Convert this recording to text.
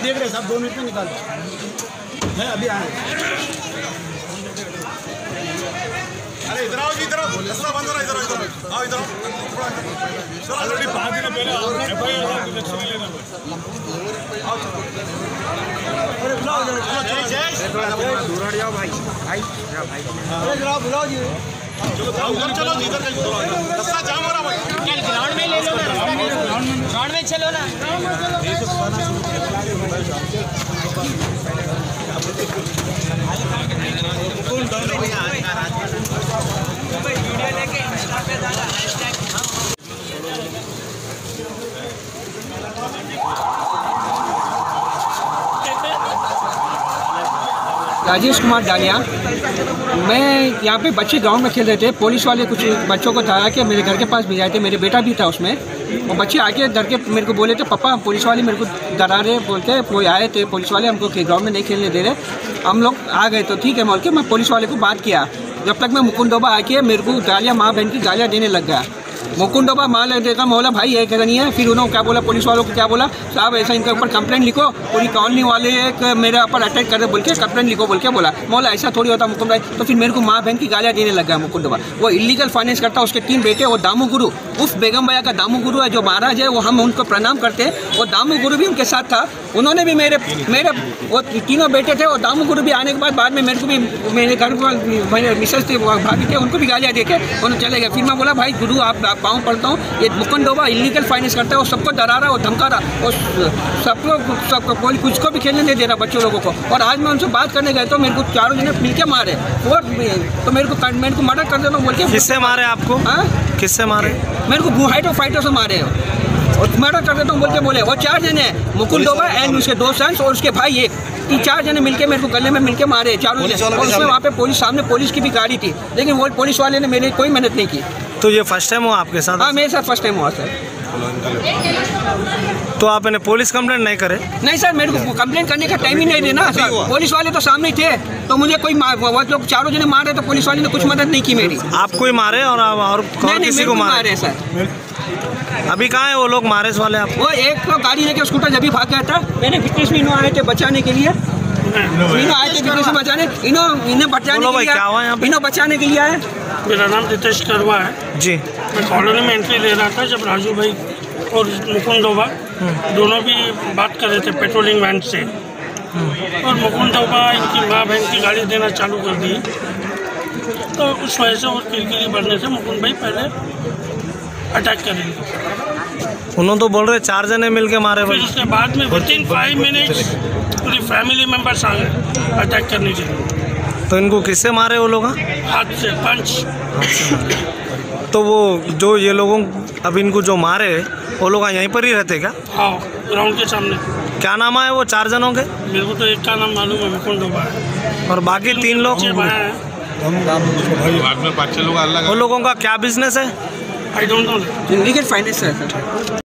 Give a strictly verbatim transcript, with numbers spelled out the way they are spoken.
देख रहे साहब, दो मिनट में निकाल मैं अभी आए। अरे इधर आओ जी, इधर आओ, रास्ता बंद हो रहा है, इधर इधर आओ, इधर आओ। ऑलरेडी पाँच दिन पहले एफ आई आर इलेक्शन में लेना आओ। अरे बुलाओ जरा, चलो जय दूर हट जाओ भाई भाई भाई। अरे जरा बुलाओ जी, चलो उधर चलो, इधर रास्ता जाम हो रहा भाई। ग्राउंड में ले लो ना, ग्राउंड में चलो ना। राजेश कुमार डालिया। मैं यहाँ पे बच्चे ग्राउंड में खेल रहे थे, पुलिस वाले कुछ बच्चों को था कि मेरे घर के पास भेजाए थे, मेरे बेटा भी था उसमें। वो बच्चे आके डर के मेरे को बोले थे पापा पुलिस वाले मेरे को डरा रहे बोल के, वो आए थे पुलिस वाले, हमको ग्राउंड में नहीं खेलने दे रहे। हम लोग आ गए तो ठीक है बोल के मैं पुलिस वाले को बात किया। जब तक मैं मुकुंद डोबा आके मेरे को गालियाँ माँ बहन की गालियाँ देने लग गया। मुकुंद डोबा माँ लग देखा, बोला भाई ये क्या नहीं है। फिर उन्होंने क्या बोला, पुलिस वालों को क्या बोला, साहब ऐसा इनके ऊपर कंप्लेंट लिखो, पूरी कॉलोनी वाले एक मेरे ऊपर अटैक कर रहे बोल के कंप्लेंट लिखो बोल के बोला। बोला ऐसा थोड़ी होता मुकुंद भाई। तो फिर मेरे को माँ बहन की गालियाँ देने लग गया मुकुंद डोबा। वो इलीगल फाइनेंस करता है, उसके तीन बेटे, वो दामू गुरु उफ बेगम भैया का दामू गुरु है जो महाराज है, वो हम उनको प्रणाम करते हैं। वो दामू गुरु भी उनके साथ था, उन्होंने भी मेरे मेरे वो तीनों बेटे थे। वो दामू गुरु भी आने के बाद बाद में मेरे को भी मेरे घर मेरे मिसेस थे भाभी थे, उनको भी गालियाँ देके उन्होंने चले गए। फिर मैं बोला भाई गुरु आप पाँव पढ़ता हूँ, ये मुकुंद डोबा इलीगल फाइनेंस करता है, वो सबको डरा रहा है, वो धमका रहा, वो सबको सबको कोई कुछ को भी खेलने नहीं दे रहा बच्चों लोगों को। और आज मैं उनसे बात करने गए तो मेरे को चारों जने मिल के मारे, और तो मेरे को मेरे को मर्डर कर देता हूँ बोल के। किससे मारे आपको? हाँ किससे मारे? मेरे को गुहाइटो फाइटो से मारे और मर्डर कर देता हूँ बोल के बोले। वो चार जने मुकुंद डोबा एंड उसके दो सन्स और उसके भाई एक, तीन चार जने मिलके मेरे को गले में मिलके मारे चारों जने। और उसमें वहाँ पे पुलिस सामने पुलिस की भी गाड़ी थी, लेकिन वो पुलिस वाले ने मेरी कोई मदद नहीं की। तो ये फर्स्ट टाइम हुआ आपके साथ? हाँ मेरे साथ फर्स्ट टाइम हुआ सर। तो आपने पुलिस कंप्लेंट नहीं करे? नहीं सर, मेरे को कंप्लेंट करने का टाइम ही नहीं देना सर, पुलिस वाले तो सामने ही थे, तो मुझे कोई वो लोग चारों जने मार रहे तो पुलिस वाले ने कुछ मदद नहीं की मेरी। आपको ही मारे और और कौन किसी को मारे सर? अभी कहाँ है वो लोग मारे वाले? आप वो एक तो गाड़ी लेके स्कूटर जब भी भाग गया था, मैंने विटनेस भी इन्हों आए थे बचाने के लिए, इन्हों आए थे विटनेस बचाने, इन्हों इन्हें बचाने के लिए, इन्हों बचाने के लिए आए। मेरा नाम रितेश करवा है जी। मैं कॉलोनी में एंट्री ले रहा था जब राजू भाई और मुकुंद डोबा दोनों भी बात कर रहे थे पेट्रोलिंग वैन से, और मुकुंद डोबा इनकी माँ बहन की गाली देना चालू कर दी। तो उस वजह से और किरकिरी बढ़ने से मुकुंद भाई पहले अटैक करेंगे। उन्होंने तो बोल रहे चार जने मिलके मारे भाई। फिर उसके बाद में विद इन फाइव मिनट्स पूरी फैमिली मेम्बर्स आ गए अटैक करने के लिए। तो इनको किससे मारे वो लोग? हाथ से पंच। तो वो जो ये लोगों अब इनको जो मारे वो लोग यहीं पर ही रहते क्या? हाँ ग्राउंड के सामने। क्या नाम है वो चार जनों के? मेरे को तो एक का नाम मालूम है, मुकुंद डोबा है। और बाकी तीन लोग बाद में पाँच छह लोग अलग। वो लोगों का क्या बिजनेस है? I don't know. Illegal finance है सर।